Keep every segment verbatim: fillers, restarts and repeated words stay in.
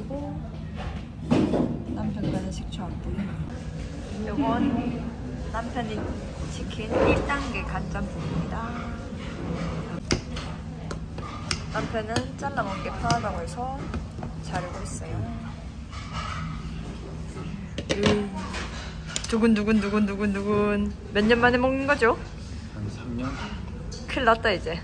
뿌리고 남편 거는 식초 안 뿌리고. 요건 남편이 시킨 일 단계 간짬뽕입니다. 남편은 잘라 먹기 편하다고 해서 자르고 있어요. 음. 두근두근두근두근두근. 몇 년 만에 먹는 거죠? 한 삼 년? 큰일 났다 이제.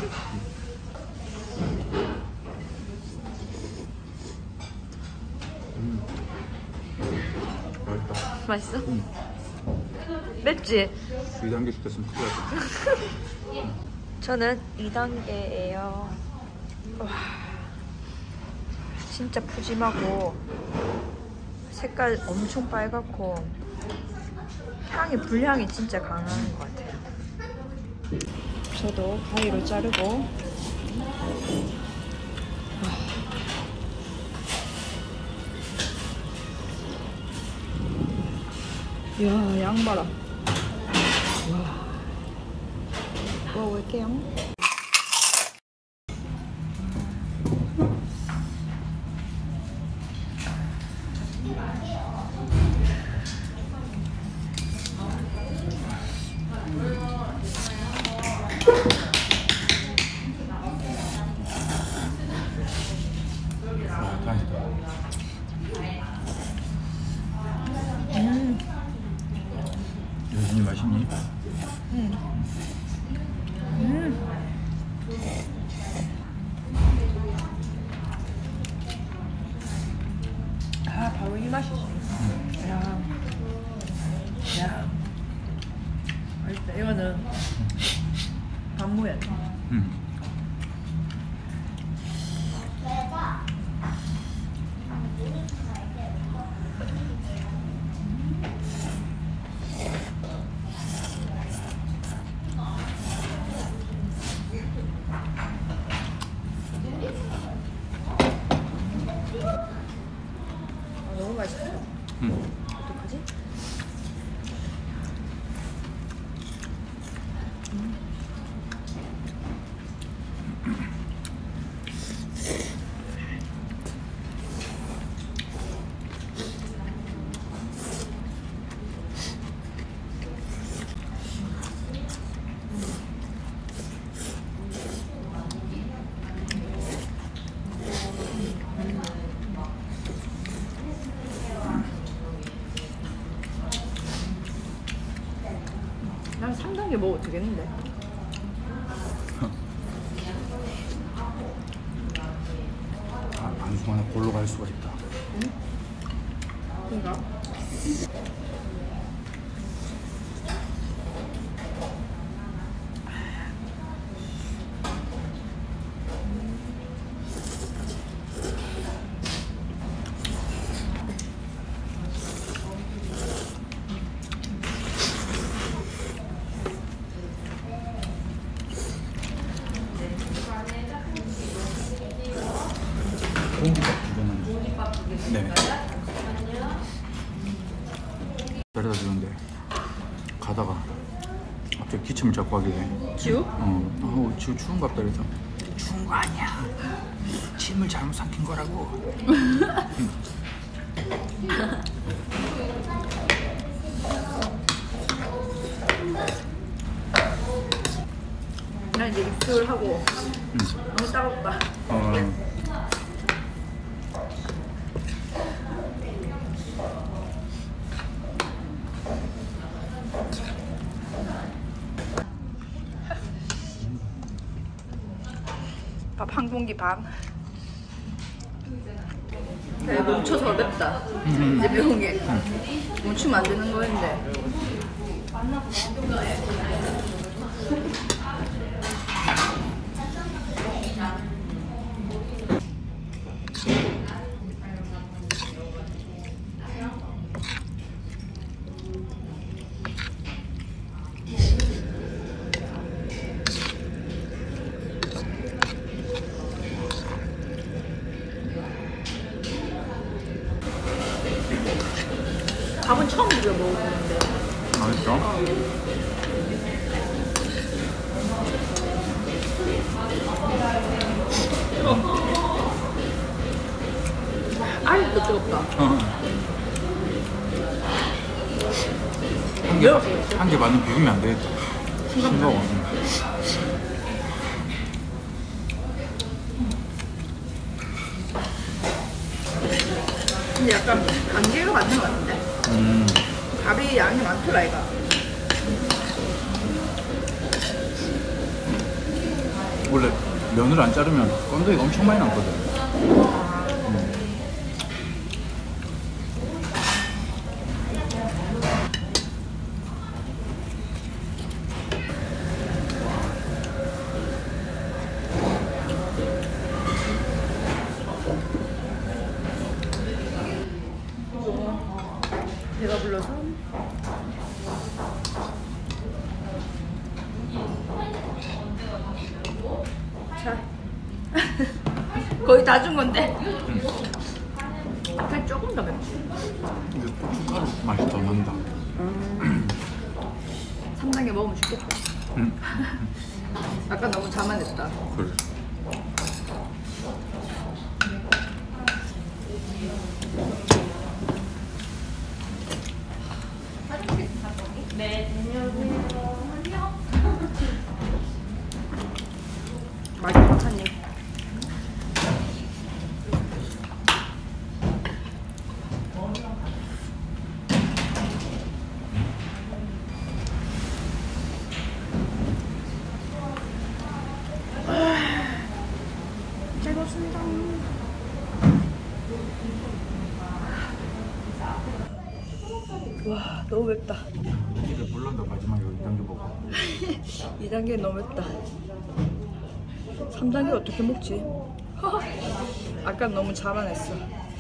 음. 맛있다. 맛있어? 음. 맵지? 이 단계 시켰으면 큰일 났다. 저는 이 단계예요. 와, 진짜 푸짐하고 색깔 엄청 빨갛고 향이 불향이 진짜 강한 것 같아요. 저도 가위로 자르고. 이야, 양 봐라. 와, 먹어볼게요. 음. 여진이 맛있니? 음. 음. 아, 바로 이 맛이지. 음. 야. 야. 맛있다. 이거는 반무야. 음. 너무 맛있어. 음. 어떡하지? 음. 난 삼 단계 먹어도 되겠는데. 아, 방송 하나 골로 갈 수가 있다. 응? 그런가? 공깃밥 두 개만. 네. 데려다 주는데 가다가 갑자기 기침을 자꾸 하게 돼. 지우? 어, 어, 지우 추운갑다 그래서 추운 거 아니야. 침을 잘못 삼킨 거라고. 나 이제 입술 하고 음. 너무 따갑다. 어. 밥 한 공기 반. 배 멈춰서 맵다. 음. 이제 매운 게 멈추면 안 되는 거인데. 밥은 처음 비벼 먹어보는데. 맛있어? 어. 게 많이 비비면 안 되겠다. 싱거워. 응. 근데 약간 안개가 맞는 것 같은데? 음. 밥이 양이 많더라 이거. 원래 면을 안 자르면 건더기가 엄청 많이 남거든. 음. 배가 불러서 자 거의 다 준 건데 음. 그냥 조금 더 맵지. 근데 고춧가루 맛이 더 난다. 음. 삼 단계 먹으면 죽겠다. 음. 아까 너무 자만했다. 그래. 마지막 한 입. 잘 먹습니다. 와 너무 맵다. 이제 물론도 마지막에 이 단계 먹어. 이 단계 너무 맵다. 삼 단계 어떻게 먹지? 아까 너무 자만했어.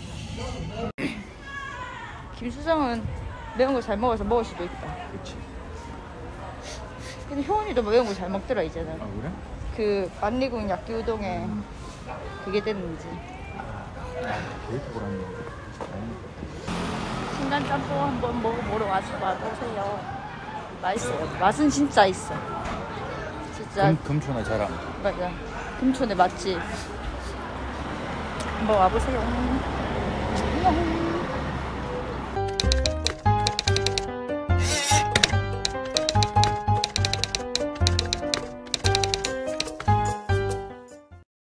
김수정은 매운 거 잘 먹어서 먹을 수도 있다. 그렇지. 근데 효원이도 매운 거 잘 먹더라 이제는. 아 그래? 그 만리군 야끼 우동에 그게 됐는지. 데이트 보라는 거. 신간 짬뽕 한번 먹어보러 와서 와보세요. 맛있어요. 맛은 진짜 있어. 진짜. 금, 금초나 자랑. 맞아. 금촌의 맛집. 한번 와보세요. 안녕.